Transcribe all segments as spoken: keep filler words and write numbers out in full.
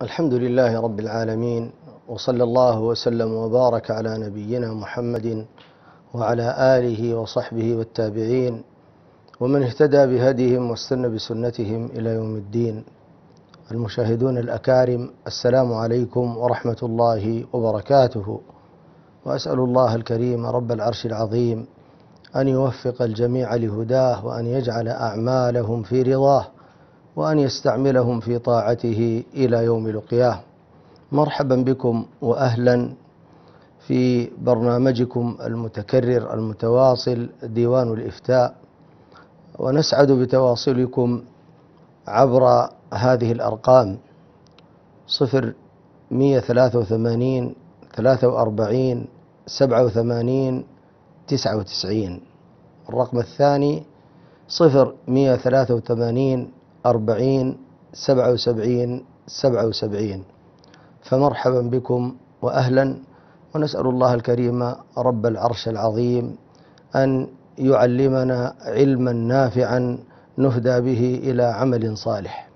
الحمد لله رب العالمين، وصلى الله وسلم وبارك على نبينا محمد وعلى آله وصحبه والتابعين ومن اهتدى بهديهم واستنى بسنتهم إلى يوم الدين. المشاهدون الأكارم، السلام عليكم ورحمة الله وبركاته، وأسأل الله الكريم رب العرش العظيم أن يوفق الجميع لهداه، وأن يجعل أعمالهم في رضاه، وأن يستعملهم في طاعته إلى يوم لقياه. مرحبا بكم وأهلا في برنامجكم المتكرر المتواصل ديوان الإفتاء، ونسعد بتواصلكم عبر هذه الأرقام: صفر مئة ثلاثة وثمانين ثلاثة وأربعين سبعة وثمانين تسعة وتسعين، الرقم الثاني صفر مئة ثلاثة وثمانين أربعين سبعة وسبعين سبعة وسبعين. فمرحبا بكم وأهلا، ونسأل الله الكريم رب العرش العظيم أن يعلمنا علما نافعا نهدى به إلى عمل صالح.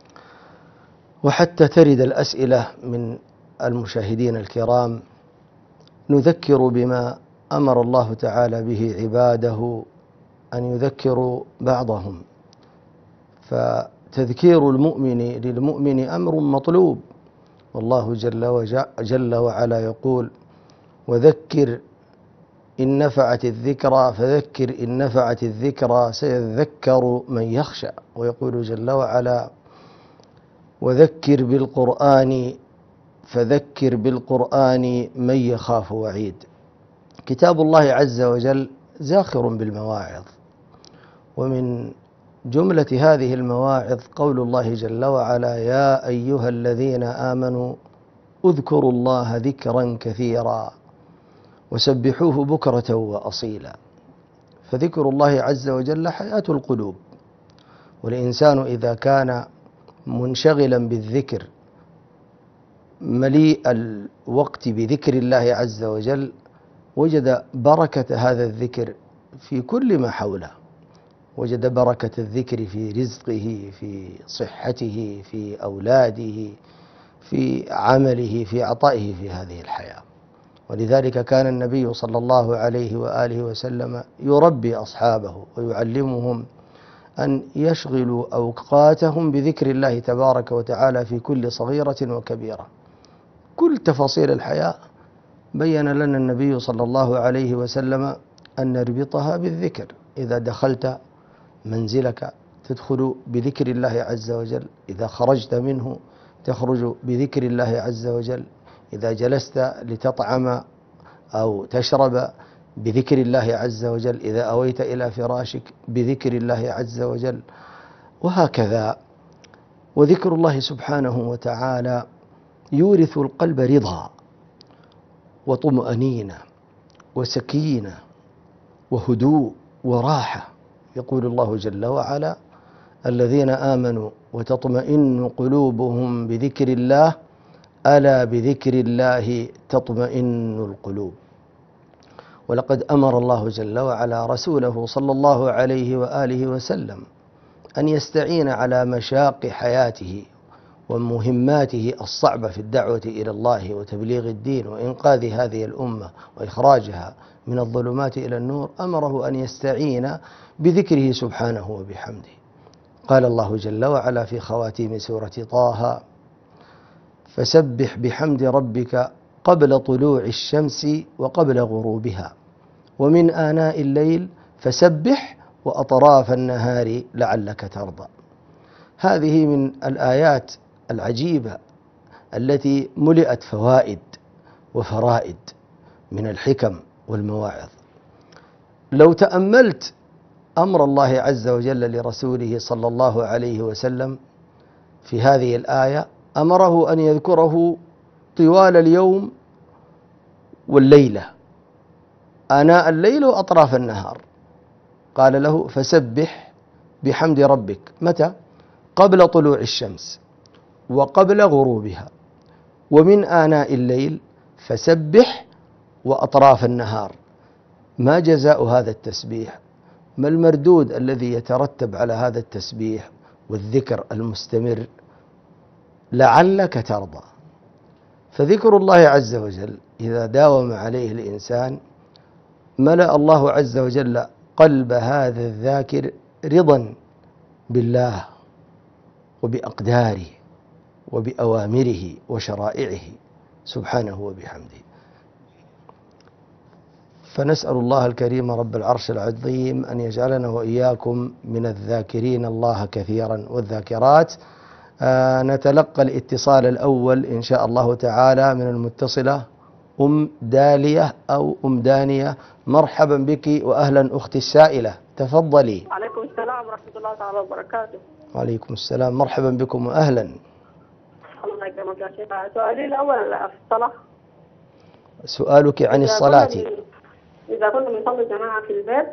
وحتى ترد الأسئلة من المشاهدين الكرام، نذكر بما أمر الله تعالى به عباده أن يذكروا بعضهم، فتذكير المؤمن للمؤمن أمر مطلوب، والله جل, جل وعلا يقول: وذكر إن نفعت الذكرى فذكر إن نفعت الذكرى سيذكر من يخشى. ويقول جل وعلا: وذكر بالقرآن فذكر بالقرآن من يخاف وعيد. كتاب الله عز وجل زاخر بالمواعظ، ومن جملة هذه المواعظ قول الله جل وعلا: يا أيها الذين آمنوا اذكروا الله ذكرا كثيرا وسبحوه بكرة وأصيلا. فذكر الله عز وجل حياة القلوب، والإنسان إذا كان منشغلا بالذكر مليء الوقت بذكر الله عز وجل وجد بركة هذا الذكر في كل ما حوله، وجد بركة الذكر في رزقه، في صحته، في أولاده، في عمله، في عطائه في هذه الحياة. ولذلك كان النبي صلى الله عليه وآله وسلم يربي أصحابه ويعلمهم أن يشغلوا أوقاتهم بذكر الله تبارك وتعالى في كل صغيرة وكبيرة. كل تفاصيل الحياة بين لنا النبي صلى الله عليه وسلم أن نربطها بالذكر. إذا دخلت منزلك تدخل بذكر الله عز وجل، إذا خرجت منه تخرج بذكر الله عز وجل، إذا جلست لتطعم أو تشرب بذكر الله عز وجل، إذا أويت إلى فراشك بذكر الله عز وجل، وهكذا. وذكر الله سبحانه وتعالى يورث القلب رضا وطمأنينة وسكينة وهدوء وراحة. يقول الله جل وعلا: الذين آمنوا وتطمئن قلوبهم بذكر الله ألا بذكر الله تطمئن القلوب. ولقد أمر الله جل وعلا رسوله صلى الله عليه وآله وسلم أن يستعين على مشاق حياته ومهماته الصعبة في الدعوة إلى الله وتبليغ الدين وإنقاذ هذه الأمة وإخراجها من الظلمات إلى النور. أمره أن يستعين بذكره سبحانه وبحمده. قال الله جل وعلا في خواتيم سورة طه: فسبح بحمد ربك قبل طلوع الشمس وقبل غروبها ومن آناء الليل فسبح وأطراف النهار لعلك ترضى. هذه من الآيات العجيبة التي ملئت فوائد وفرائد من الحكم والمواعظ. لو تأملت أمر الله عز وجل لرسوله صلى الله عليه وسلم في هذه الآية، أمره أن يذكره طوال اليوم والليلة، آناء الليل وأطراف النهار. قال له: فسبح بحمد ربك. متى؟ قبل طلوع الشمس وقبل غروبها ومن آناء الليل فسبح وأطراف النهار. ما جزاء هذا التسبيح؟ ما المردود الذي يترتب على هذا التسبيح والذكر المستمر لعلك ترضى. فذكر الله عز وجل إذا داوم عليه الإنسان ملأ الله عز وجل قلب هذا الذاكر رضا بالله وبأقداره وبأوامره وشرائعه سبحانه وبحمده. فنسأل الله الكريم رب العرش العظيم أن يجعلنا وإياكم من الذاكرين الله كثيرا والذاكرات. آه نتلقى الاتصال الأول إن شاء الله تعالى من المتصلة أم دالية أو أم دانية. مرحبا بك وأهلا أختي السائلة، تفضلي. وعليكم السلام ورحمة الله تعالى وبركاته. وعليكم السلام، مرحبا بكم وأهلا. الله يكرمك يا شيخ. سؤالي الأول في الصلاة. سؤالك عن الصلاة. إذا كنا بنصلي جماعة في البيت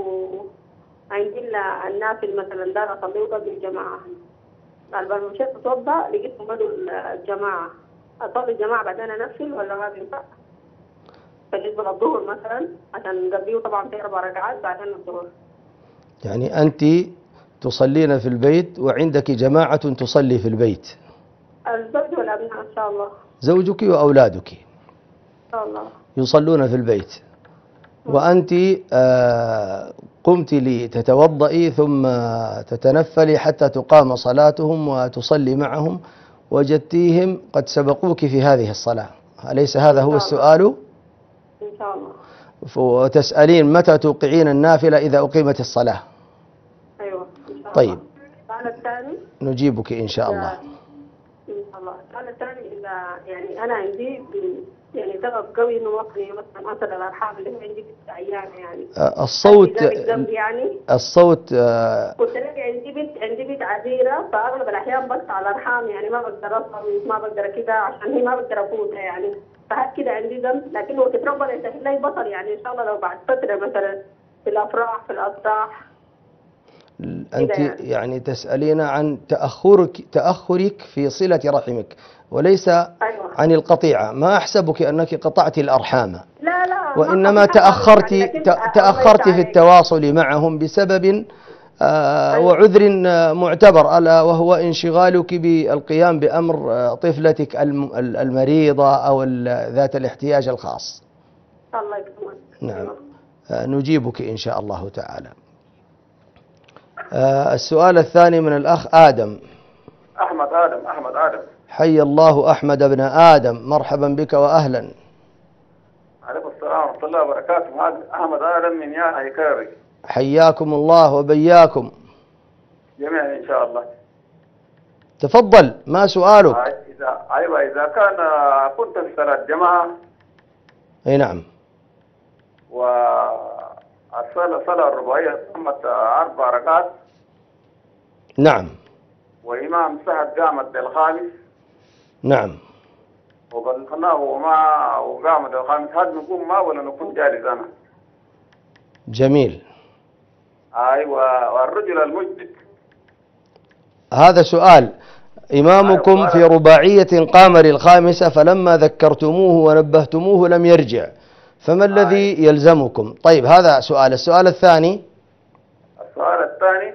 وعندي النافل مثلا دار أصلي قبل الجماعة، قال مشيت أتوضأ لقيتهم بدوا الجماعة، أصلي الجماعة بعدين أنفل ولا ما بينفع؟ بالنسبة للظهر مثلا عشان نقضيه طبعا في أربع ركعات بعدين الظهر. يعني أنت تصلين في البيت وعندك جماعة تصلي في البيت؟ الزوج والأبناء إن شاء الله. زوجك وأولادك إن شاء الله يصلون في البيت، وأنت آه قمت لتتوضئي ثم تتنفلي حتى تقام صلاتهم وتصلي معهم، وجدتيهم قد سبقوك في هذه الصلاة، أليس هذا هو السؤال؟ إن شاء الله. وتسألين متى توقعين النافلة إذا أقيمت الصلاة؟ أيوة إن شاء الله. طيب السؤال الثاني نجيبك إن شاء الله. إن شاء الله. السؤال الثاني إذا يعني أنا عندي يعني ضغط قوي إنه وقتي مثلا أصل الأرحام اللي هو عندي ست أيام يعني. الصوت يعني الصوت قلت لك عندي بنت عندي بنت عذيرة، فأغلب الأحيان بس على الأرحام يعني ما بقدر أصل ما بقدر كده عشان هي ما بقدر أفوتها يعني، فهاد كده عندي ذنب، لكن وقت ربنا يسهل لي بطل يعني إن شاء الله لو بعد فترة مثلا في الأفراح في الأفراح. أنت يعني. يعني تسألين عن تأخرك تأخرك في صلة رحمك وليس أيوة. عن القطيعة. ما أحسبك أنك قطعت الأرحام، لا لا وإنما تأخرت يعني تأخرت في التواصل معهم بسبب آه أيوة. وعذر معتبر، ألا وهو انشغالك بالقيام بأمر طفلتك المريضة أو ذات الاحتياج الخاص. الله يكرمك. نعم آه نجيبك إن شاء الله تعالى. آه السؤال الثاني من الأخ آدم. أحمد آدم أحمد آدم حي الله أحمد بن آدم، مرحبا بك وأهلا. عليكم السلام ورحمة الله وبركاته. هذا أحمد آدم من يا هيكاري. حياكم الله وبياكم جميعا إن شاء الله. تفضل، ما سؤالك؟ إذا أيوة إذا كان كنت في صلاة جماعة. أي نعم. والصلاة صلاة الرباعية تمت أربع ركعات. نعم. وإمام سعد قامت الخامس. نعم. وبلغناه وما وقامت الخامس، هل نقوم ما ولا نكون جالس أنا؟ جميل. أيوة. والرجل المجدد. هذا سؤال. إمامكم أيوة. في رباعية قام للخامسة فلما ذكرتموه ونبهتموه لم يرجع، فما أيوة. الذي يلزمكم؟ طيب هذا سؤال. السؤال الثاني. السؤال الثاني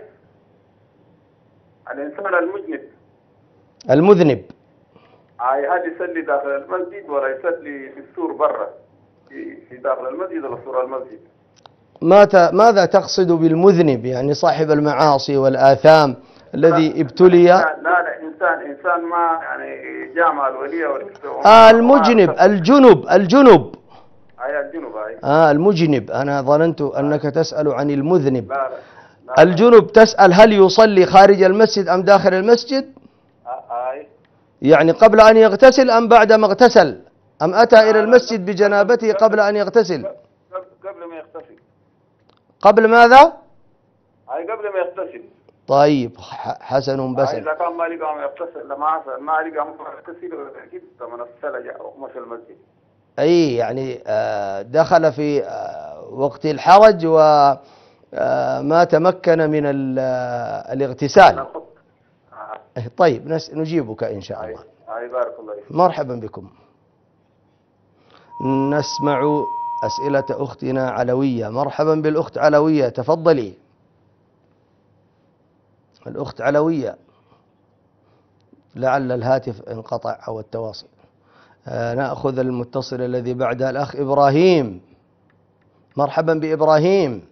الإنسان المذنب. المذنب. أي هل يصلي داخل المسجد ولا يصلي في السور برا؟ في في داخل المسجد ولا سور المسجد؟ ماذا تقصد بالمذنب؟ يعني صاحب المعاصي والآثام الذي ابتلي؟ لا لا إنسان إنسان ما يعني جامع الولية والإسلام. آه المجنب الجنب الجنب. أي الجنب أي. آه المجنب. أنا ظننت أنك تسأل عن المذنب. لا لا. لا الجنب تسأل هل يصلي خارج المسجد أم داخل المسجد؟ أي. يعني قبل أن يغتسل أم بعد ما اغتسل؟ أم أتى إلى المسجد بجنابته قبل أن يغتسل؟ قبل ما يغتسل. قبل ماذا؟ أي قبل ما يغتسل. طيب حسن بسن. إذا كان ما لقى ما يغتسل لما ما لقى ما يغتسل أكيد من الثلج أو مش المسجد. أي يعني دخل في وقت الحرج وما تمكن من الاغتسال. طيب نجيبك إن شاء الله. أي بارك الله فيك. مرحبا بكم. نسمع أسئلة أختنا علوية. مرحبا بالأخت علوية، تفضلي. الأخت علوية لعل الهاتف انقطع أو التواصل. آه نأخذ المتصل الذي بعده، الأخ إبراهيم. مرحبا بإبراهيم.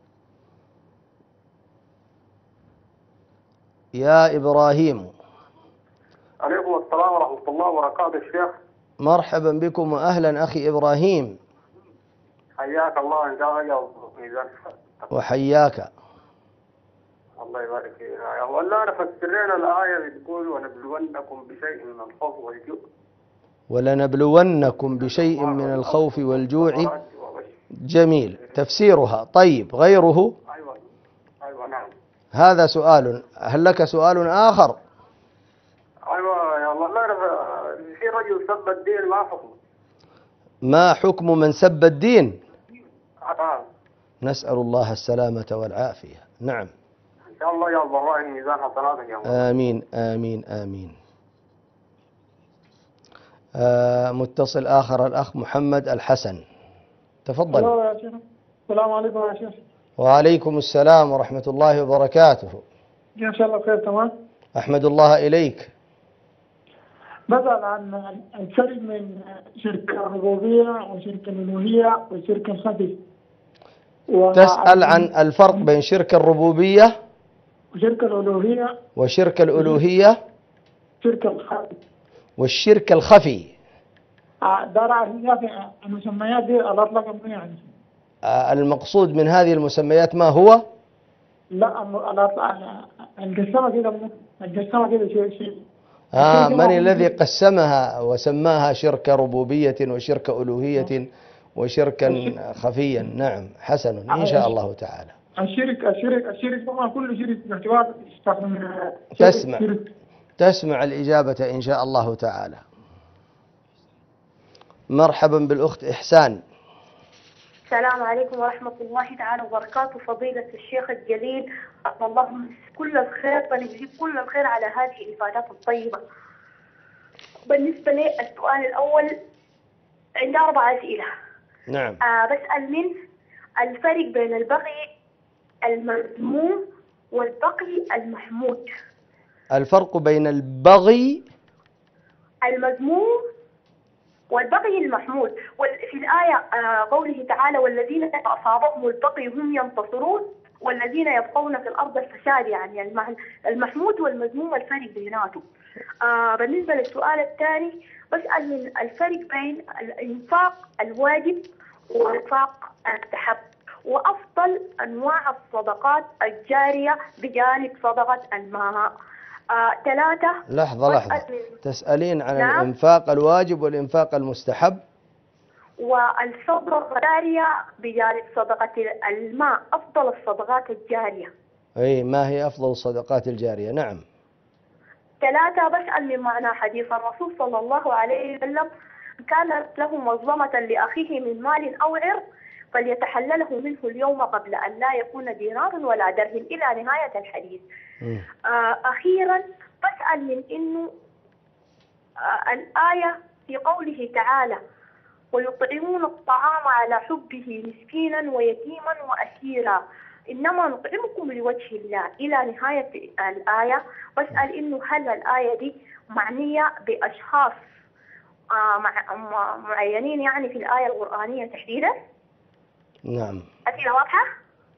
يا إبراهيم. عليكم السلام ورحمة الله وبركاته الشيخ. مرحبا بكم وأهلا أخي إبراهيم. حياك الله إن شاء الله. وحياك. الله يبارك فيك. والله أنا فسرنا الآية بتقول ونبلونكم بشيء من الخوف والجوع. ولنبلونكم بشيء من الخوف والجوع. جميل تفسيرها. طيب غيره؟ أيوة أيوة نعم. هذا سؤال، هل لك سؤال آخر؟ أيوة يا الله. لا في رجل سب الدين ما حكمه؟ ما حكم من سب الدين؟ آه. نسأل الله السلامة والعافية. نعم إن شاء الله يا الله إن ميزان حسناتك يا الله. آمين آمين آمين. آه متصل آخر، الأخ محمد الحسن. تفضل. يا شيخ. السلام عليكم يا شيخ. وعليكم السلام ورحمة الله وبركاته. إن شاء الله خير تمام. أحمد الله إليك. بسأل عن الفرق بين شرك الربوبية وشرك الألوهية وشرك الخفي. تسأل عن الفرق بين شرك الربوبية وشرك الألوهية وشرك الألوهية شرك الخفي والشرك الخفي. دار عارفين في المسميات دي الأطلق منها يعني. آه المقصود من هذه المسميات ما هو؟ لا القسمة كده القسمة كده شيء شيء. آه من الذي قسمها وسماها شرك ربوبية وشرك ألوهية وشركا خفيا؟ نعم حسن إن شاء الله تعالى. الشرك الشرك الشرك طبعا كل شرك باعتبار تسمع تسمع الإجابة إن شاء الله تعالى. مرحبا بالأخت إحسان. السلام عليكم ورحمة الله تعالى وبركاته. فضيلة الشيخ الجليل الله كل الخير، فنجزيك كل الخير على هذه الإفادات الطيبة. بالنسبة لي السؤال الأول عندي أربع أسئلة. نعم. آه بسأل من الفرق بين البغي المذموم والبغي المحمود. الفرق بين البغي المذموم والبغي المحمود. وفي الآية آه قوله تعالى والذين أصابهم البغي هم ينتصرون والذين يبقون في الأرض الفساد، يعني المحمود والمذموم والفرق بيناتهم. آه بالنسبة للسؤال الثاني بسأل من الفرق بين الإنفاق الواجب والإنفاق المستحب، وأفضل أنواع الصدقات الجارية بجانب صدقة الماء. آه، ثلاثة. لحظة لحظة تسألين عن نعم. الإنفاق الواجب والإنفاق المستحب والصدقة الجارية بجانب صدقة الماء، أفضل الصدقات الجارية. أي ما هي أفضل الصدقات الجارية؟ نعم. ثلاثة بسأل من معنى حديث الرسول صلى الله عليه وسلم كانت له مظلمة لأخيه من مال أو عرض فليتحلله منه اليوم قبل أن لا يكون دينار ولا درهم إلى نهاية الحديث. آه أخيرا بسأل من إنه آه الآية في قوله تعالى ويطعمون الطعام على حبه مسكينا ويتيما وأسيرا إنما نطعمكم لوجه الله إلى نهاية الآية. بسأل إنه هل الآية دي معنية بأشخاص آه مع معينين يعني في الآية القرآنية تحديدا؟ نعم. أسئلة واضحة؟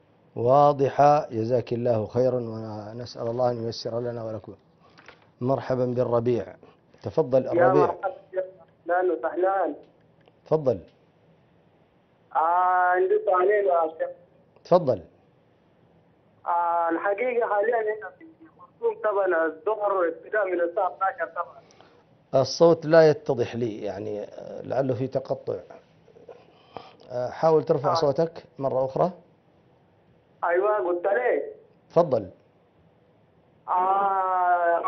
واضحة جزاك الله خيرا، ونسأل الله أن ييسر لنا ولكم. مرحبا بالربيع. تفضل الربيع. يا مرحبا أهلا وسهلا. تفضل. آه عندي سؤالين يا شيخ. تفضل. آه الحقيقة حاليا هنا في خرطوم طبعا الظهر ابتداء من الساعة اثني عشر طبعا. الصوت لا يتضح لي، يعني لعله في تقطع. حاول ترفع آه. صوتك مرة أخرى. أيوة قلت لك. تفضل. آه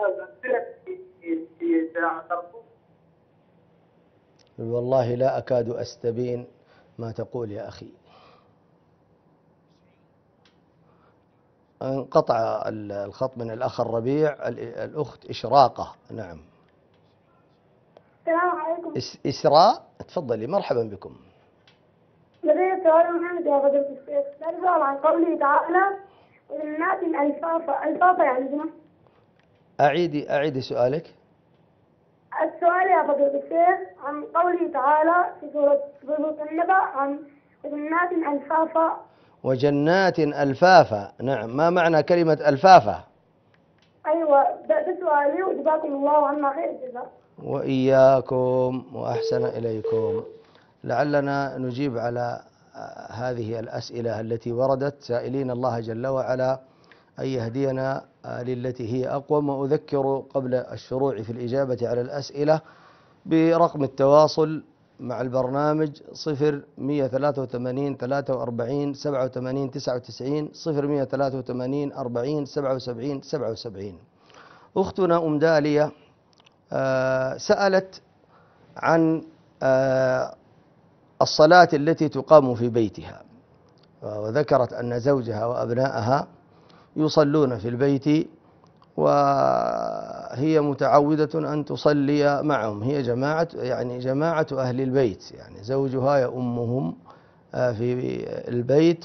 والله لا أكاد أستبين ما تقول يا أخي. انقطع الخط من الأخ الربيع. الأخت إشراقة. نعم. السلام عليكم. إسراء تفضلي. مرحبا بكم. لدي سؤال محمد يا فضيلة الشيخ. نسأل عن قوله تعالى والناس الألفافة. ألفافة يعني شنو؟ أعيدي أعيدي سؤالك. السؤال يا فضيلة الشيخ عن قوله تعالى في سورة سورة النبأ عن جنات ألفافا. وجنات ألفافا، نعم. ما معنى كلمة ألفافا؟ أيوة ده, ده سؤالي وجزاكم الله عنا خير الجزاء. وإياكم وأحسن إليكم. لعلنا نجيب على هذه الأسئلة التي وردت، سائلين الله جل وعلا أن يهدينا للتي هي أقوم. وأذكر قبل الشروع في الإجابة على الأسئلة برقم التواصل مع البرنامج صفر مئة وثلاثة وثمانين ثلاثة وأربعين سبعة وثمانين تسعة وتسعين صفر مئة وثلاثة وثمانين أربعين سبعة وسبعين سبعة وسبعين. أختنا أم دالية سألت عن الصلاة التي تقام في بيتها، وذكرت أن زوجها وأبنائها يصلون في البيت وهي متعودة أن تصلي معهم. هي جماعة يعني جماعة أهل البيت، يعني زوجها يؤمهم في البيت،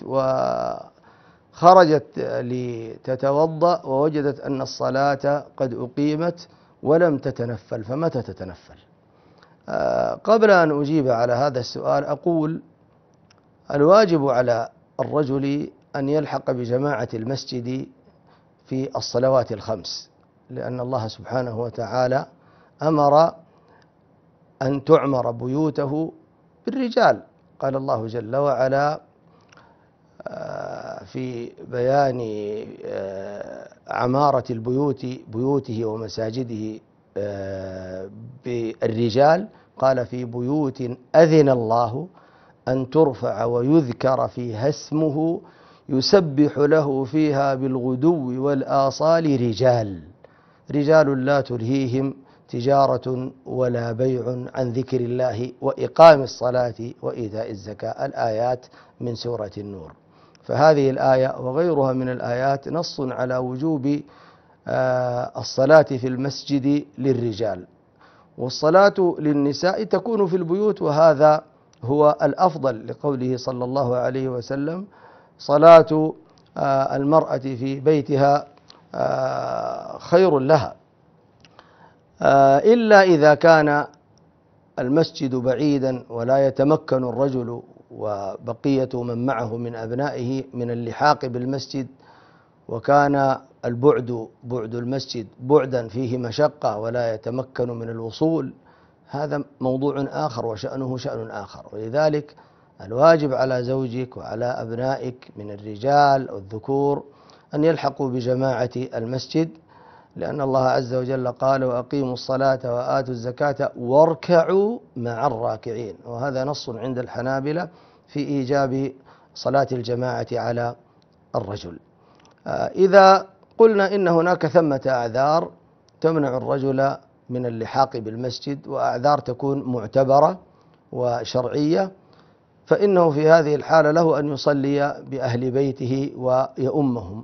وخرجت لتتوضأ ووجدت أن الصلاة قد أقيمت ولم تتنفل، فمتى تتنفل؟ قبل أن أجيب على هذا السؤال أقول الواجب على الرجل أن يلحق بجماعة المسجد في الصلوات الخمس، لأن الله سبحانه وتعالى أمر أن تعمر بيوته بالرجال. قال الله جل وعلا في بيان عمارة البيوت بيوته ومساجده بالرجال، قال في بيوت أذن الله أن ترفع ويذكر فيها اسمه يسبح له فيها بالغدو والآصال رجال رجال لا تلهيهم تجارة ولا بيع عن ذكر الله وإقام الصلاة وإيتاء الزكاة، الآيات من سورة النور. فهذه الآية وغيرها من الآيات نص على وجوب الصلاة في المسجد للرجال، والصلاة للنساء تكون في البيوت، وهذا هو الأفضل لقوله صلى الله عليه وسلم صلاة المرأة في بيتها خير لها، إلا إذا كان المسجد بعيدا ولا يتمكن الرجل وبقية من معه من أبنائه من اللحاق بالمسجد، وكان البعد بعد المسجد بعدا فيه مشقة ولا يتمكن من الوصول، هذا موضوع آخر وشأنه شأن آخر. ولذلك الواجب على زوجك وعلى أبنائك من الرجال والذكور أن يلحقوا بجماعة المسجد، لأن الله عز وجل قال وأقيموا الصلاة وآتوا الزكاة واركعوا مع الراكعين، وهذا نص عند الحنابلة في إيجاب صلاة الجماعة على الرجل. إذا قلنا إن هناك ثمة أعذار تمنع الرجل من اللحاق بالمسجد، وأعذار تكون معتبرة وشرعية، فإنه في هذه الحالة له أن يصلي بأهل بيته ويؤمهم.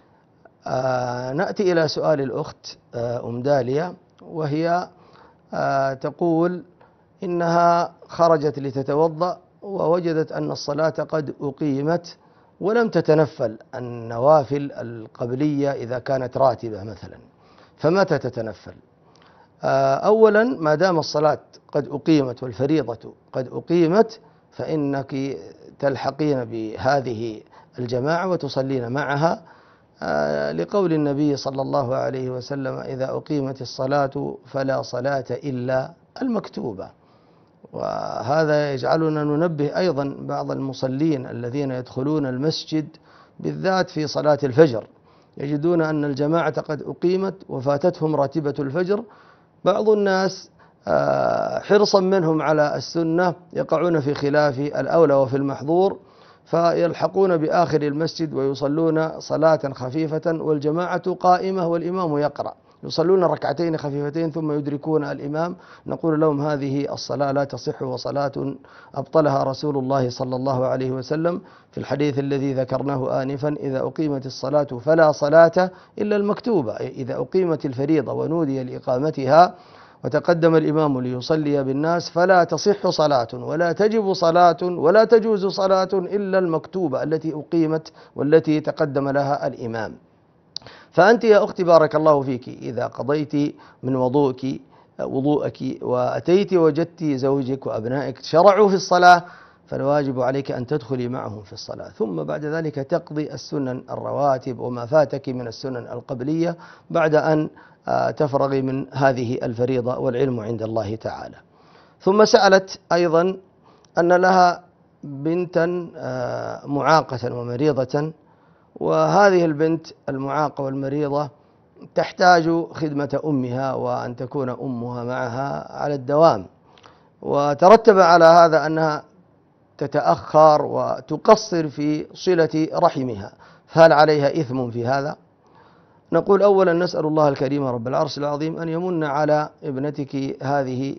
آه نأتي إلى سؤال الأخت آه أم دالية، وهي آه تقول إنها خرجت لتتوضأ ووجدت أن الصلاة قد أقيمت ولم تتنفل النوافل القبلية إذا كانت راتبة مثلا، فمتى تتنفل؟ آه أولا ما دام الصلاة قد أقيمت والفريضة قد أقيمت فإنك تلحقين بهذه الجماعة وتصلين معها، آه لقول النبي صلى الله عليه وسلم إذا أقيمت الصلاة فلا صلاة إلا المكتوبة. وهذا يجعلنا ننبه أيضا بعض المصلين الذين يدخلون المسجد بالذات في صلاة الفجر، يجدون أن الجماعة قد أقيمت وفاتتهم راتبة الفجر. بعض الناس حرصا منهم على السنة يقعون في خلاف الأولى وفي المحظور، فيلحقون بآخر المسجد ويصلون صلاة خفيفة والجماعة قائمة والإمام يقرأ، يصلون ركعتين خفيفتين ثم يدركون الإمام. نقول لهم هذه الصلاة لا تصح، وصلاة أبطلها رسول الله صلى الله عليه وسلم في الحديث الذي ذكرناه آنفا إذا أقيمت الصلاة فلا صلاة إلا المكتوبة، إذا أقيمت الفريضة ونودي لإقامتها وتقدم الإمام ليصلي بالناس فلا تصح صلاة ولا تجب صلاة ولا تجوز صلاة إلا المكتوبة التي أقيمت والتي تقدم لها الإمام. فأنت يا أختي بارك الله فيك إذا قضيت من وضوءك وضوءك وأتيت وجدت زوجك وأبنائك شرعوا في الصلاة، فالواجب عليك أن تدخلي معهم في الصلاة، ثم بعد ذلك تقضي السنن الرواتب وما فاتك من السنن القبلية بعد أن تفرغي من هذه الفريضة، والعلم عند الله تعالى. ثم سألت أيضا أن لها بنتا معاقة ومريضة، وهذه البنت المعاقة والمريضة تحتاج خدمة أمها وأن تكون أمها معها على الدوام، وترتب على هذا أنها تتأخر وتقصر في صلة رحمها، فهل عليها إثم في هذا؟ نقول أولا نسأل الله الكريم رب العرش العظيم أن يمن على ابنتك هذه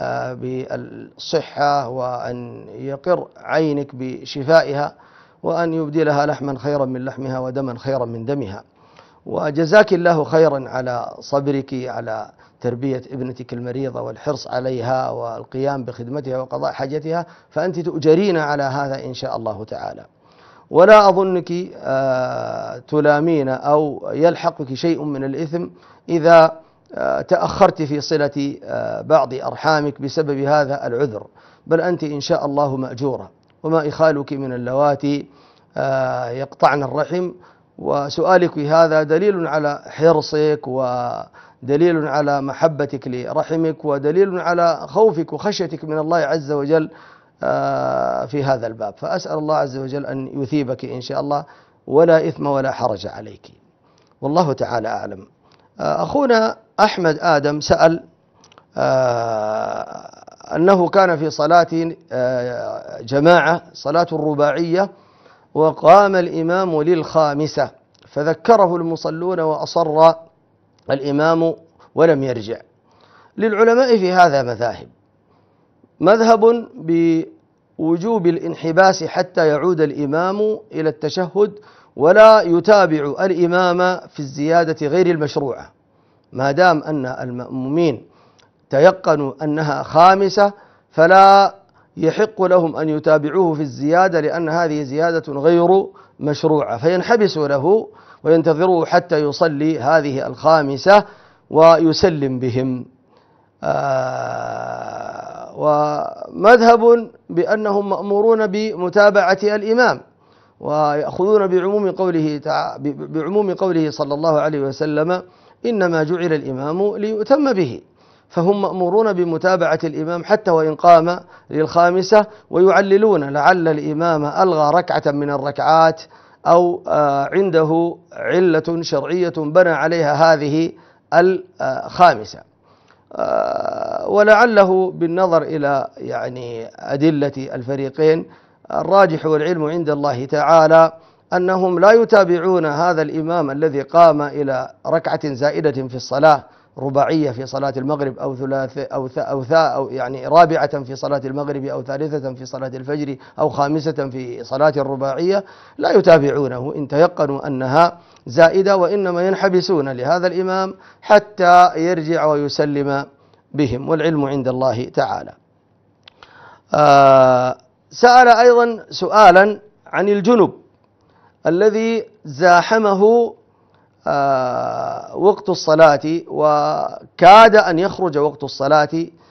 بالصحة، وأن يقر عينك بشفائها، وأن يبدلها لحما خيرا من لحمها ودما خيرا من دمها. وجزاك الله خيرا على صبرك على تربية ابنتك المريضة والحرص عليها والقيام بخدمتها وقضاء حاجتها، فأنت تؤجرين على هذا إن شاء الله تعالى. ولا أظنك تلامين أو يلحقك شيء من الإثم إذا تأخرت في صلة بعض أرحامك بسبب هذا العذر، بل أنت إن شاء الله مأجورة. وما إخالك من اللواتي يقطعن الرحم، وسؤالك هذا دليل على حرصك ودليل على محبتك لرحمك ودليل على خوفك وخشيتك من الله عز وجل في هذا الباب، فأسأل الله عز وجل أن يثيبك إن شاء الله، ولا إثم ولا حرج عليك، والله تعالى أعلم. أخونا أحمد آدم سأل أنه كان في صلاة جماعة صلاة الرباعية وقام الإمام للخامسة، فذكره المصلون وأصر الإمام ولم يرجع. للعلماء في هذا مذاهب، مذهب بوجوب الانحباس حتى يعود الإمام إلى التشهد ولا يتابع الإمام في الزيادة غير المشروعة، ما دام أن المأمومين تيقنوا أنها خامسة فلا يحق لهم أن يتابعوه في الزيادة، لأن هذه زيادة غير مشروعة، فينحبسوا له وينتظروا حتى يصلي هذه الخامسة ويسلم بهم. آه ومذهب بأنهم مأمورون بمتابعة الإمام، ويأخذون بعموم قوله بعموم قوله صلى الله عليه وسلم إنما جعل الإمام ليؤتم به، فهم مأمورون بمتابعة الإمام حتى وإن قام للخامسة، ويعللون لعل الإمام ألغى ركعة من الركعات أو عنده علة شرعية بنى عليها هذه الخامسة، ولعله بالنظر إلى يعني أدلة الفريقين الراجح والعلم عند الله تعالى أنهم لا يتابعون هذا الإمام الذي قام إلى ركعة زائدة في الصلاة رباعية في صلاة المغرب أو ثلاثة أو أو أو يعني رابعة في صلاة المغرب أو ثالثة في صلاة الفجر أو خامسة في صلاة الرباعية، لا يتابعونه إن تيقنوا أنها زائدة، وإنما ينحبسون لهذا الإمام حتى يرجع ويسلم بهم، والعلم عند الله تعالى. آه سأل أيضا سؤالا عن الجنب الذي زاحمه آه وقت الصلاة وكاد أن يخرج وقت الصلاة،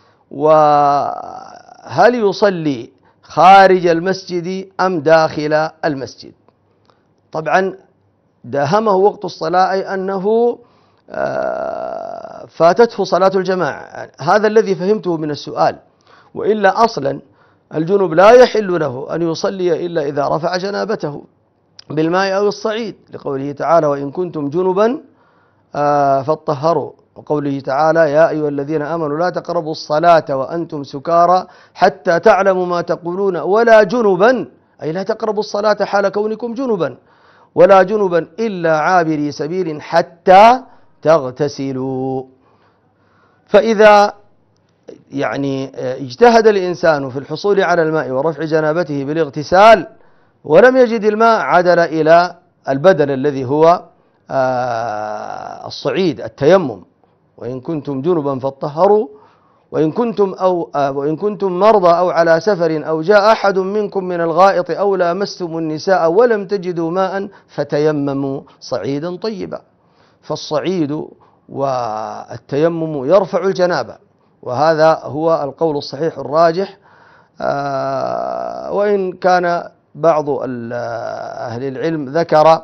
وهل يصلي خارج المسجد أم داخل المسجد؟ طبعا داهمه وقت الصلاة أي أنه آه فاتته صلاة الجماعة، هذا الذي فهمته من السؤال، وإلا أصلا الجنب لا يحل له أن يصلي إلا إذا رفع جنابته بالماء أو الصعيد، لقوله تعالى وإن كنتم جنبا آه فاطهروا، وقوله تعالى يا أيها الذين آمنوا لا تقربوا الصلاة وأنتم سكارى حتى تعلموا ما تقولون ولا جنبا، أي لا تقربوا الصلاة حال كونكم جنبا، ولا جنبا إلا عابري سبيل حتى تغتسلوا. فإذا يعني اجتهد الإنسان في الحصول على الماء ورفع جنابته بالاغتسال ولم يجد الماء، عدل إلى البدل الذي هو الصعيد التيمم، وإن كنتم جنبا فاطهروا وإن كنتم أو وإن كنتم مرضى أو على سفر أو جاء أحد منكم من الغائط أو لامستم النساء ولم تجدوا ماء فتيمموا صعيدا طيبا. فالصعيد والتيمم يرفع الجنابة، وهذا هو القول الصحيح الراجح. وإن كان بعض أهل العلم ذكر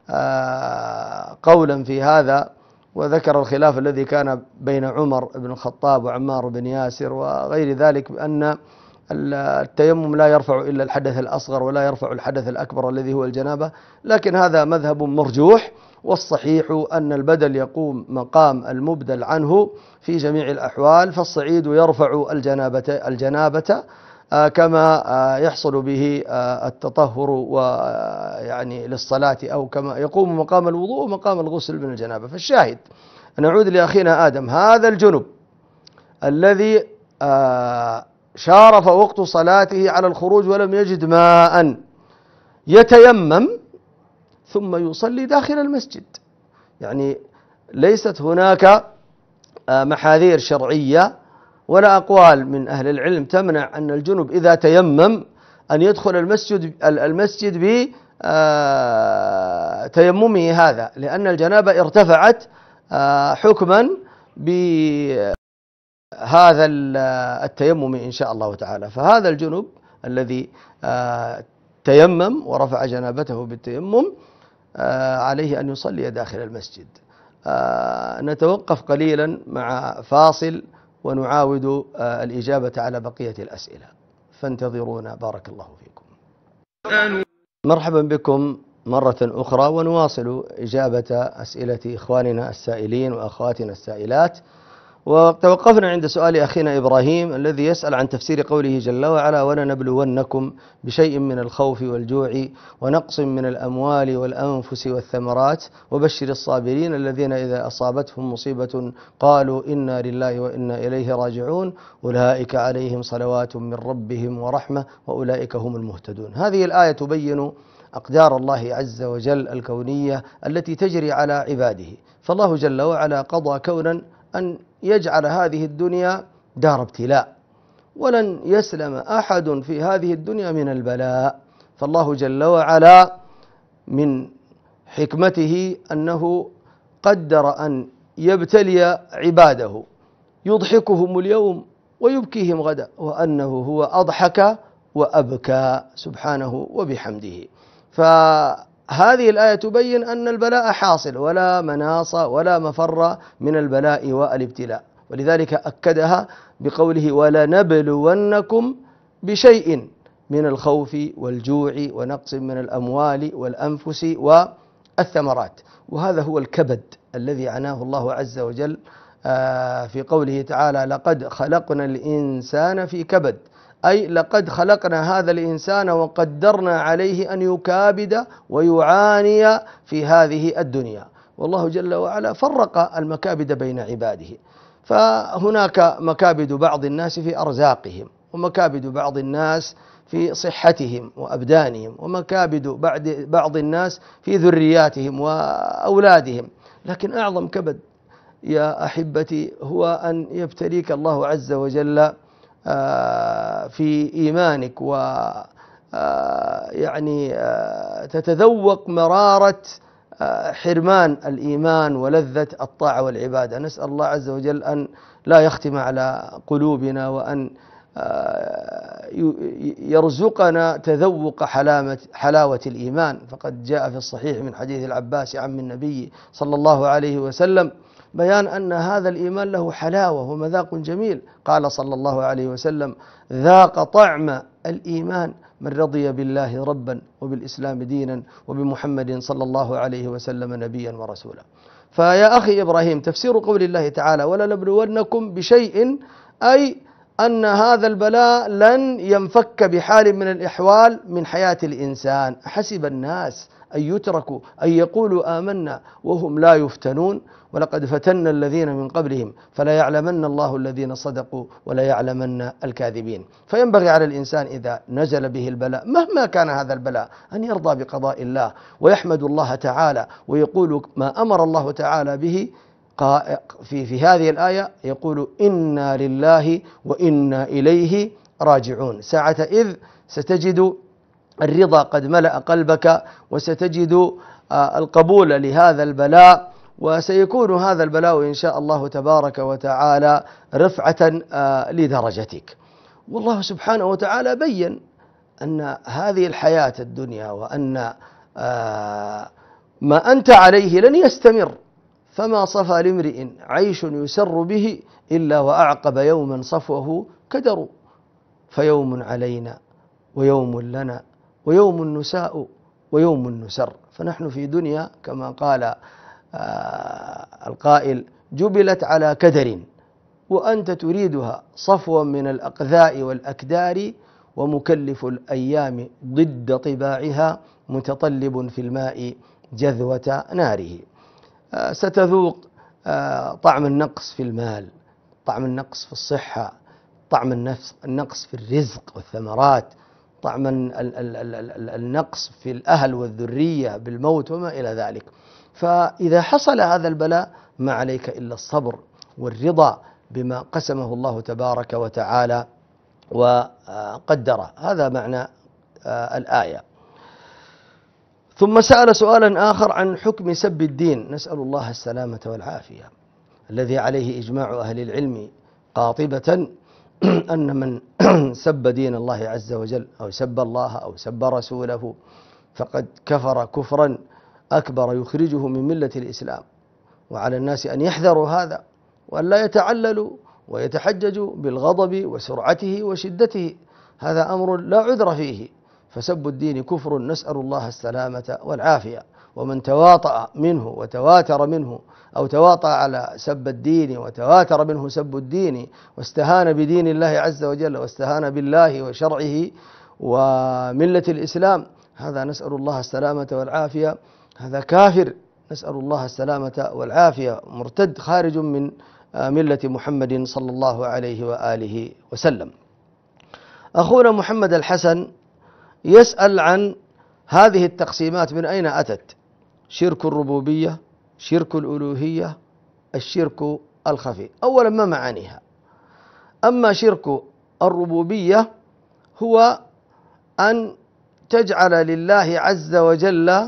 قولا في هذا، وذكر الخلاف الذي كان بين عمر بن الخطاب وعمار بن ياسر وغير ذلك، بأن التيمم لا يرفع إلا الحدث الأصغر ولا يرفع الحدث الأكبر الذي هو الجنابة، لكن هذا مذهب مرجوح، والصحيح أن البدل يقوم مقام المبدل عنه في جميع الأحوال، فالصعيد يرفع الجنابة الجنابة كما يحصل به التطهر ويعني للصلاة، أو كما يقوم مقام الوضوء ومقام الغسل من الجنابة. فالشاهد، نعود لأخينا آدم، هذا الجنب الذي شارف وقت صلاته على الخروج ولم يجد ماء يتيمم ثم يصلي داخل المسجد. يعني ليست هناك محاذير شرعية ولا أقوال من أهل العلم تمنع أن الجنب إذا تيمم أن يدخل المسجد المسجد بتيممه هذا، لأن الجنابة ارتفعت حكما بهذا التيمم إن شاء الله تعالى. فهذا الجنب الذي تيمم ورفع جنابته بالتيمم عليه أن يصلي داخل المسجد. نتوقف قليلا مع فاصل ونعاود الإجابة على بقية الأسئلة، فانتظرونا بارك الله فيكم. مرحبا بكم مرة أخرى، ونواصل إجابة أسئلة إخواننا السائلين وأخواتنا السائلات. وتوقفنا عند سؤال أخينا إبراهيم الذي يسأل عن تفسير قوله جل وعلا: ولنبلونكم بشيء من الخوف والجوع ونقص من الأموال والأنفس والثمرات وبشر الصابرين الذين إذا أصابتهم مصيبة قالوا إنا لله وإنا إليه راجعون أولئك عليهم صلوات من ربهم ورحمة وأولئك هم المهتدون. هذه الآية تبين أقدار الله عز وجل الكونية التي تجري على عباده. فالله جل وعلا قضى كونا أن يجعل هذه الدنيا دار ابتلاء، ولن يسلم أحد في هذه الدنيا من البلاء. فالله جل وعلا من حكمته أنه قدر أن يبتلي عباده، يضحكهم اليوم ويبكيهم غدا، وأنه هو أضحك وأبكى سبحانه وبحمده. فهذه الآية تبين أن البلاء حاصل، ولا مناص ولا مفر من البلاء والابتلاء، ولذلك أكدها بقوله: ولنبلونكم بشيء من الخوف والجوع ونقص من الأموال والأنفس والثمرات. وهذا هو الكبد الذي عناه الله عز وجل في قوله تعالى: لقد خلقنا الإنسان في كبد، أي لقد خلقنا هذا الإنسان وقدرنا عليه أن يكابد ويعاني في هذه الدنيا. والله جل وعلا فرق المكابد بين عباده، فهناك مكابد بعض الناس في أرزاقهم، ومكابد بعض الناس في صحتهم وأبدانهم، ومكابد بعض الناس في ذرياتهم وأولادهم. لكن أعظم كبد يا أحبتي هو أن يبتليك الله عز وجل في إيمانك، و يعني تتذوق مرارة حرمان الإيمان ولذة الطاعة والعبادة. نسأل الله عز وجل أن لا يختم على قلوبنا، وأن يرزقنا تذوق حلاوة الإيمان. فقد جاء في الصحيح من حديث العباس عم النبي صلى الله عليه وسلم بيان أن هذا الإيمان له حلاوة ومذاق جميل. قال صلى الله عليه وسلم: ذاق طعم الإيمان من رضي بالله ربا وبالإسلام دينا وبمحمد صلى الله عليه وسلم نبيا ورسولا. فيا أخي إبراهيم، تفسير قول الله تعالى: ولنبلونكم بشيء، أي أن هذا البلاء لن ينفك بحال من الأحوال من حياة الإنسان. حسب الناس أن يتركوا أن يقولوا آمنا وهم لا يفتنون، ولقد فتنا الذين من قبلهم فلا يعلمن الله الذين صدقوا ولا يعلمن الكاذبين. فينبغي على الإنسان إذا نزل به البلاء مهما كان هذا البلاء أن يرضى بقضاء الله ويحمد الله تعالى، ويقول ما أمر الله تعالى به في في هذه الآية، يقول: إنا لله وإنا إليه راجعون. ساعة إذ ستجد الرضا قد ملأ قلبك، وستجد القبول لهذا البلاء، وسيكون هذا البلاء إن شاء الله تبارك وتعالى رفعة لدرجتك. والله سبحانه وتعالى بين أن هذه الحياة الدنيا وأن ما أنت عليه لن يستمر، فما صفى لامرئ عيش يسر به إلا وأعقب يوما صفوه كدر، فيوم علينا ويوم لنا ويوم نساء ويوم نسر. فنحن في دنيا كما قال القائل جبلت على كدر، وأنت تريدها صفوا من الأقذاء والأكدار، ومكلف الأيام ضد طباعها متطلب في الماء جذوة ناره. ستذوق طعم النقص في المال، طعم النقص في الصحة، طعم النقص في الرزق والثمرات، طعم النقص في الأهل والذرية بالموت وما إلى ذلك. فإذا حصل هذا البلاء ما عليك إلا الصبر والرضا بما قسمه الله تبارك وتعالى وقدره. هذا معنى الآية. ثم سأل سؤالا آخر عن حكم سب الدين، نسأل الله السلامة والعافية، الذي عليه إجماع أهل العلم قاطبة أن من سب دين الله عز وجل أو سب الله أو سب رسوله فقد كفر كفرا أكبر يخرجه من ملة الإسلام. وعلى الناس أن يحذروا هذا وأن لا يتعللوا ويتحججوا بالغضب وسرعته وشدته، هذا أمر لا عذر فيه. فسب الدين كفر، نسأل الله السلامة والعافية. ومن تواطأ منه وتواتر منه أو تواطأ على سب الدين وتواتر منه سب الدين واستهان بدين الله عز وجل واستهان بالله وشرعه وملة الإسلام، هذا نسأل الله السلامة والعافية، هذا كافر، نسأل الله السلامة والعافية، مرتد خارج من ملة محمد صلى الله عليه وآله وسلم. أخونا محمد الحسن يسأل عن هذه التقسيمات من أين أتت؟ شرك الربوبية، شرك الألوهية، الشرك الخفي. أولا ما معانيها؟ أما شرك الربوبية هو أن تجعل لله عز وجل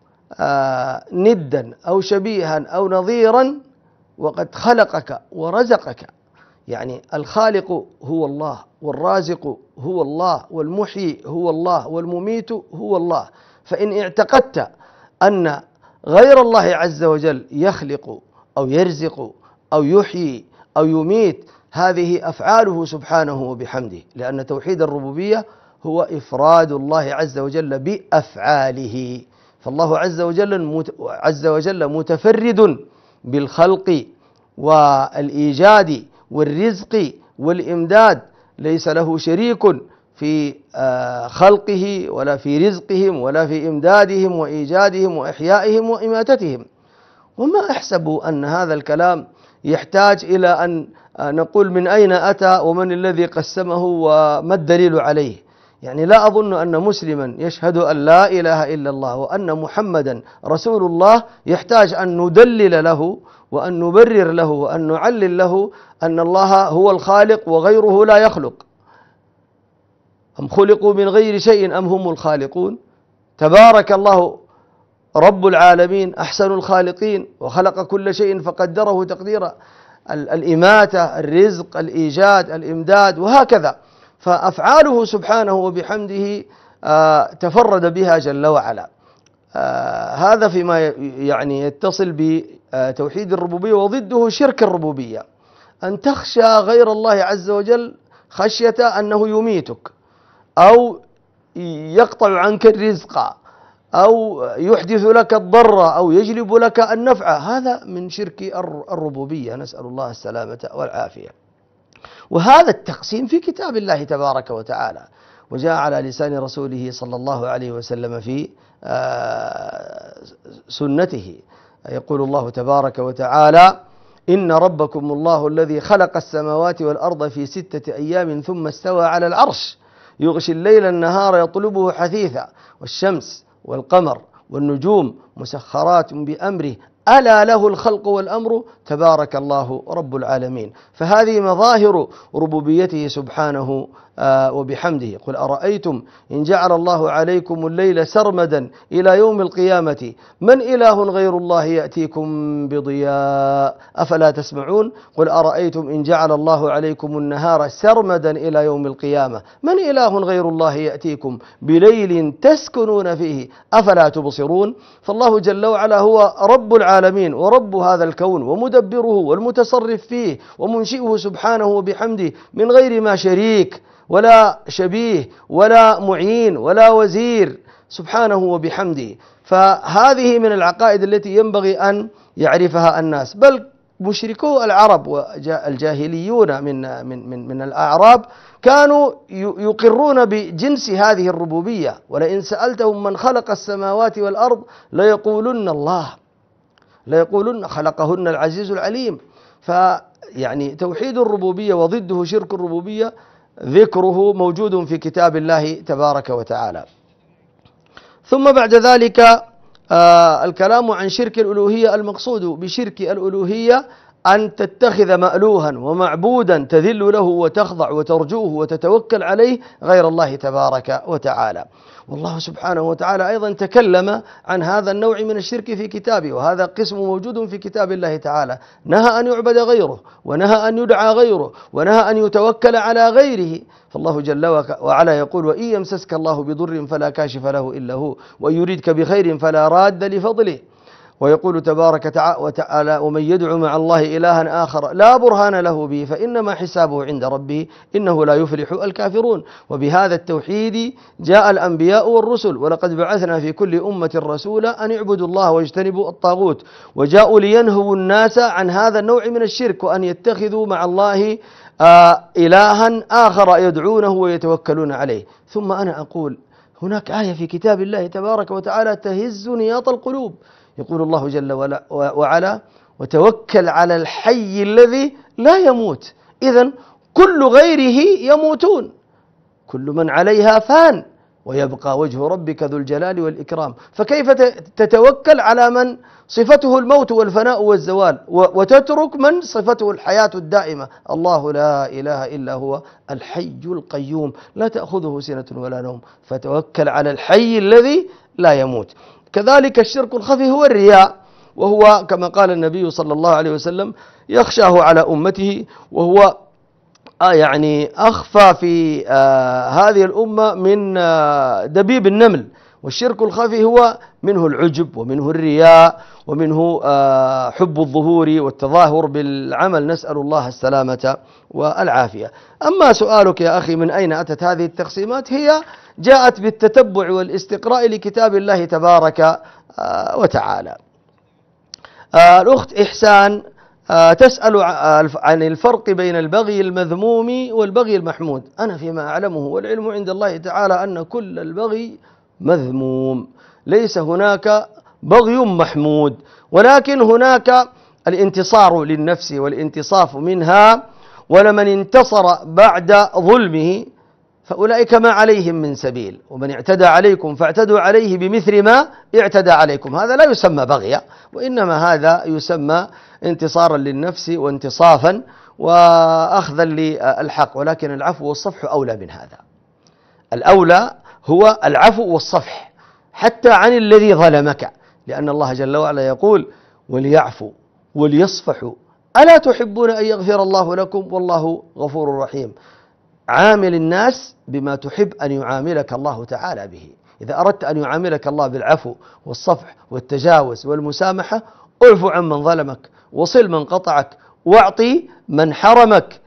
ندا أو شبيها أو نظيرا وقد خلقك ورزقك. يعني الخالق هو الله، والرازق هو الله، والمحيي هو الله، والمميت هو الله. فإن اعتقدت أن غير الله عز وجل يخلق أو يرزق أو يحيي أو يميت، هذه أفعاله سبحانه وبحمده، لأن توحيد الربوبية هو إفراد الله عز وجل بأفعاله. فالله عز وجل عز وجل متفرد بالخلق والإيجاد والرزق والإمداد، ليس له شريك في خلقه ولا في رزقهم ولا في إمدادهم وإيجادهم وإحيائهم وإماتتهم. وما أحسب أن هذا الكلام يحتاج إلى أن نقول من أين أتى ومن الذي قسمه وما الدليل عليه. يعني لا أظن أن مسلما يشهد أن لا إله إلا الله وأن محمدا رسول الله يحتاج أن ندلل له وأن نبرر له وأن نعلل له أن الله هو الخالق وغيره لا يخلق. أم خلقوا من غير شيء أم هم الخالقون؟ تبارك الله رب العالمين أحسن الخالقين، وخلق كل شيء فقدره تقديرا، الإماتة، الرزق، الإيجاد، الإمداد، وهكذا. فأفعاله سبحانه وبحمده تفرد بها جل وعلا. هذا فيما يعني يتصل بتوحيد الربوبية. وضده شرك الربوبية، أن تخشى غير الله عز وجل خشية أنه يميتك أو يقطع عنك الرزق أو يحدث لك الضر أو يجلب لك النفع. هذا من شرك الربوبية، نسأل الله السلامة والعافية. وهذا التقسيم في كتاب الله تبارك وتعالى، وجاء على لسان رسوله صلى الله عليه وسلم في سنته. يقول الله تبارك وتعالى: إن ربكم الله الذي خلق السماوات والأرض في ستة أيام ثم استوى على العرش يغشي الليل النهار يطلبه حثيثا والشمس والقمر والنجوم مسخرات بأمره ألا له الخلق والأمر تبارك الله رب العالمين. فهذه مظاهر ربوبيته سبحانه وبحمده. قل أرأيتم إن جعل الله عليكم الليل سرمدا إلى يوم القيامة من إله غير الله يأتيكم بضياء أفلا تسمعون. قل أرأيتم إن جعل الله عليكم النهار سرمدا إلى يوم القيامة من إله غير الله يأتيكم بليل تسكنون فيه أفلا تبصرون. فالله جل وعلا هو رب العالمين ورب هذا الكون ومدبره والمتصرف فيه ومنشئه سبحانه وبحمده من غير ما شريك ولا شبيه ولا معين ولا وزير سبحانه وبحمده. فهذه من العقائد التي ينبغي أن يعرفها الناس. بل مشركو العرب والجاهليون من من من من الأعراب كانوا يقرون بجنس هذه الربوبية. ولئن سألتهم من خلق السماوات والأرض ليقولن الله، ليقولن خلقهن العزيز العليم. فيعني توحيد الربوبية وضده شرك الربوبية ذكره موجود في كتاب الله تبارك وتعالى. ثم بعد ذلك آه الكلام عن شرك الألوهية. المقصود بشرك الألوهية أن تتخذ مألوها ومعبودا تذل له وتخضع وترجوه وتتوكل عليه غير الله تبارك وتعالى. والله سبحانه وتعالى أيضا تكلم عن هذا النوع من الشرك في كتابه، وهذا قسم موجود في كتاب الله تعالى. نهى أن يعبد غيره، ونهى أن يدعى غيره، ونهى أن يتوكل على غيره. فالله جل وعلا يقول وإن يمسسك الله بضر فلا كاشف له إلا هو وإن يريدك بخير فلا راد لفضله. ويقول تبارك وتعالى ومن يدعو مع الله إلها آخر لا برهان له به فإنما حسابه عند ربه إنه لا يفلح الكافرون. وبهذا التوحيد جاء الأنبياء والرسل. ولقد بعثنا في كل أمة رسولا أن اعبدوا الله واجتنبوا الطاغوت. وجاءوا لينهوا الناس عن هذا النوع من الشرك وأن يتخذوا مع الله آه إلها آخر يدعونه ويتوكلون عليه. ثم أنا أقول هناك آية في كتاب الله تبارك وتعالى تهز نياط القلوب. يقول الله جل وعلا وتوكل على الحي الذي لا يموت. إذن كل غيره يموتون، كل من عليها فان ويبقى وجه ربك ذو الجلال والإكرام. فكيف تتوكل على من صفته الموت والفناء والزوال وتترك من صفته الحياة الدائمة؟ الله لا إله إلا هو الحي القيوم لا تأخذه سنة ولا نوم. فتوكل على الحي الذي لا يموت. كذلك الشرك الخفي هو الرياء، وهو كما قال النبي صلى الله عليه وسلم يخشاه على أمته، وهو آه يعني أخفى في آه هذه الأمة من آه دبيب النمل. والشرك الخفي هو منه العجب ومنه الرياء ومنه آه حب الظهور والتظاهر بالعمل. نسأل الله السلامة والعافية. أما سؤالك يا أخي من أين أتت هذه التقسيمات، هي جاءت بالتتبع والاستقراء لكتاب الله تبارك آه وتعالى. آه الأخت إحسان آه تسأل عن الفرق بين البغي المذموم والبغي المحمود. أنا فيما أعلمه والعلم عند الله تعالى أن كل البغي مذموم، ليس هناك بغي محمود، ولكن هناك الانتصار للنفس والانتصاف منها. ولمن انتصر بعد ظلمه فأولئك ما عليهم من سبيل، ومن اعتدى عليكم فاعتدوا عليه بمثل ما اعتدى عليكم. هذا لا يسمى بغيا، وإنما هذا يسمى انتصارا للنفس وانتصافا وأخذا للحق. ولكن العفو والصفح أولى من هذا. الأولى هو العفو والصفح حتى عن الذي ظلمك، لأن الله جل وعلا يقول وليعفوا وليصفحوا ألا تحبون أن يغفر الله لكم والله غفور رحيم. عامل الناس بما تحب أن يعاملك الله تعالى به. إذا أردت أن يعاملك الله بالعفو والصفح والتجاوز والمسامحة اعف عن من ظلمك وصل من قطعك واعطي من حرمك.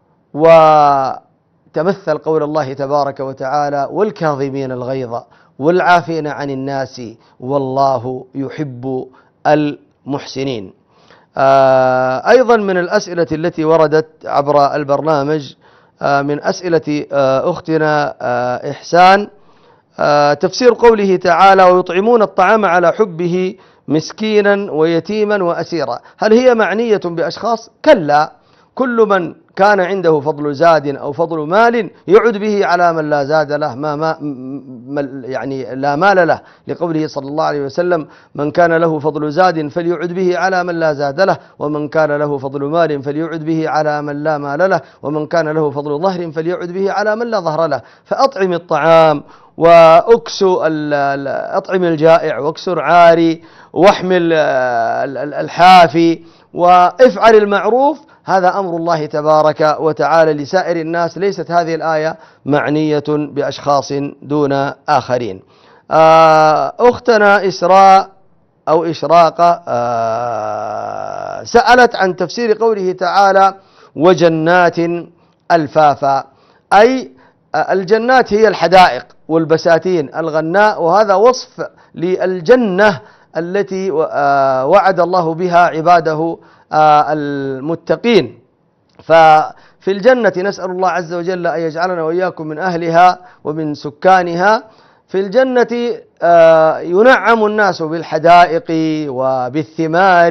وتمثل قول الله تبارك وتعالى والكاظمين الغيظ والعافين عن الناس والله يحب المحسنين. أيضا من الأسئلة التي وردت عبر البرنامج من أسئلة أختنا إحسان تفسير قوله تعالى ويطعمون الطعام على حبه مسكينا ويتيما وأسيرا. هل هي معنية بأشخاص؟ كلا، كل من كان عنده فضل زاد أو فضل مال يعد به على من لا زاد له ما, ما يعني لا مال له، لقوله صلى الله عليه وسلم: من كان له فضل زاد فليعد به على من لا زاد له، ومن كان له فضل مال فليعد به على من لا مال له، ومن كان له فضل ظهر فليعد به على من لا ظهر له. فأطعم الطعام وأكسو أطعم الجائع واكسر عاري واحمل الحافي وافعل المعروف، هذا أمر الله تبارك وتعالى لسائر الناس. ليست هذه الآية معنية بأشخاص دون آخرين. أختنا إسراء أو إشراقة سألت عن تفسير قوله تعالى: وجنات ألفافا، أي الجنات هي الحدائق والبساتين الغناء، وهذا وصف للجنة التي وعد الله بها عباده المتقين. ففي الجنة نسأل الله عز وجل أن يجعلنا وإياكم من أهلها ومن سكانها. في الجنة ينعم الناس بالحدائق وبالثمار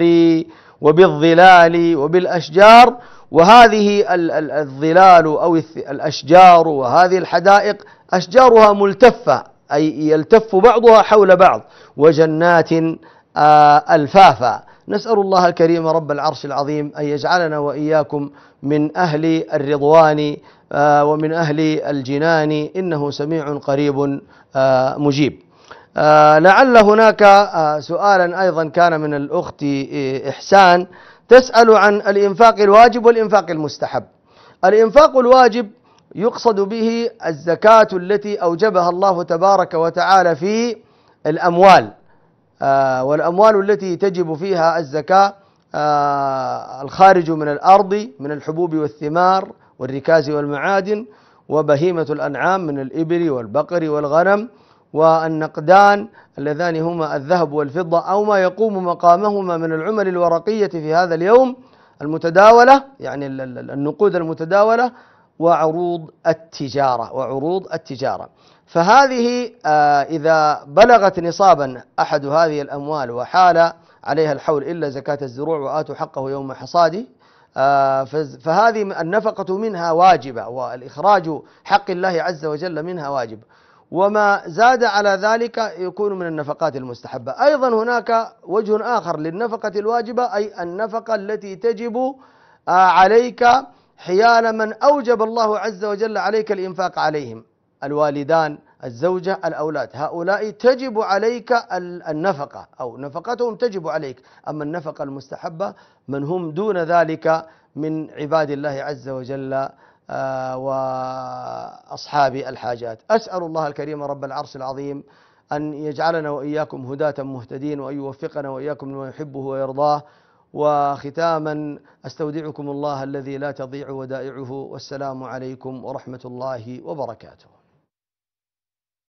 وبالظلال وبالأشجار، وهذه الظلال أو الأشجار وهذه الحدائق أشجارها ملتفة، أي يلتف بعضها حول بعض. وجنات ألفافا، نسأل الله الكريم رب العرش العظيم أن يجعلنا وإياكم من أهل الرضوان ومن أهل الجنان، إنه سميع قريب مجيب. لعل هناك سؤالا أيضا كان من الأخت إحسان تسأل عن الإنفاق الواجب والإنفاق المستحب. الإنفاق الواجب يقصد به الزكاة التي أوجبها الله تبارك وتعالى في الأموال، والأموال التي تجب فيها الزكاة الخارج من الأرض من الحبوب والثمار والركاز والمعادن، وبهيمة الأنعام من الإبل والبقر والغنم، والنقدان اللذان هما الذهب والفضة أو ما يقوم مقامهما من العمل الورقية في هذا اليوم المتداولة، يعني النقود المتداولة، وعروض التجارة وعروض التجارة. فهذه إذا بلغت نصابا أحد هذه الأموال وحال عليها الحول إلا زكاة الزروع وآتوا حقه يوم حصاده، فهذه النفقة منها واجبة، والإخراج حق الله عز وجل منها واجب، وما زاد على ذلك يكون من النفقات المستحبة. أيضا هناك وجه آخر للنفقة الواجبة، أي النفقة التي تجب عليك حيال من أوجب الله عز وجل عليك الإنفاق عليهم: الوالدان، الزوجة، الأولاد، هؤلاء تجب عليك النفقة أو نفقتهم تجب عليك. أما النفقة المستحبة من هم دون ذلك من عباد الله عز وجل وأصحاب الحاجات. أسأل الله الكريم رب العرش العظيم أن يجعلنا وإياكم هداة مهتدين، وأن يوفقنا وإياكم لما يحبه ويرضاه. وختاما أستودعكم الله الذي لا تضيع ودائعه، والسلام عليكم ورحمة الله وبركاته.